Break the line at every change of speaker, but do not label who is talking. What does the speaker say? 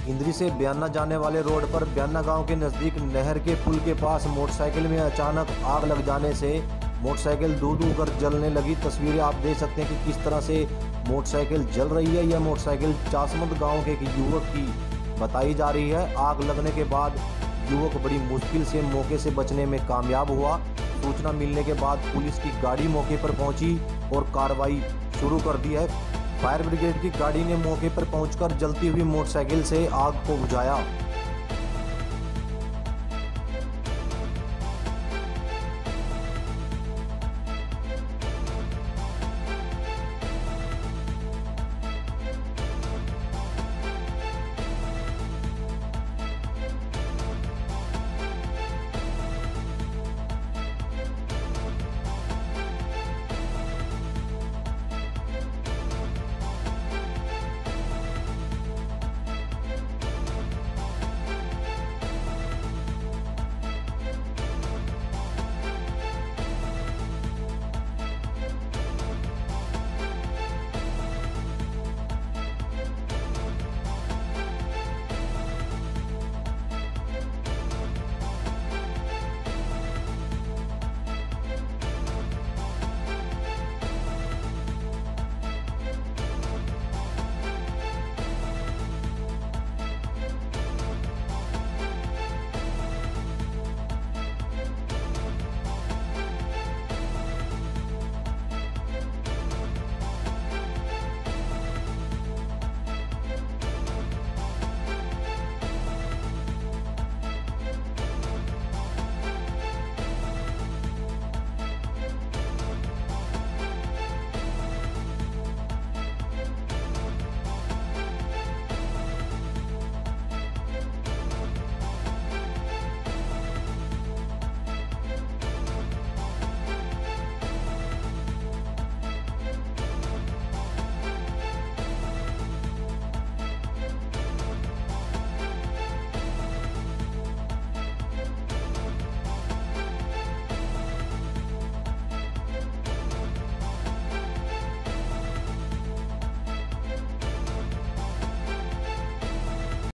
इंद्री से बयाना जाने वाले रोड पर बयाना गांव के नज़दीक नहर के पुल के पास मोटरसाइकिल में अचानक आग लग जाने से मोटरसाइकिल दूर दूर कर जलने लगी। तस्वीरें आप देख सकते हैं कि किस तरह से मोटरसाइकिल जल रही है। यह मोटरसाइकिल चासमत गांव के एक युवक की बताई जा रही है। आग लगने के बाद युवक बड़ी मुश्किल से मौके से बचने में कामयाब हुआ। सूचना मिलने के बाद पुलिस की गाड़ी मौके पर पहुंची और कार्रवाई शुरू कर दी है। फायर ब्रिगेड की गाड़ी ने मौके पर पहुंचकर जलती हुई मोटरसाइकिल से आग को बुझाया।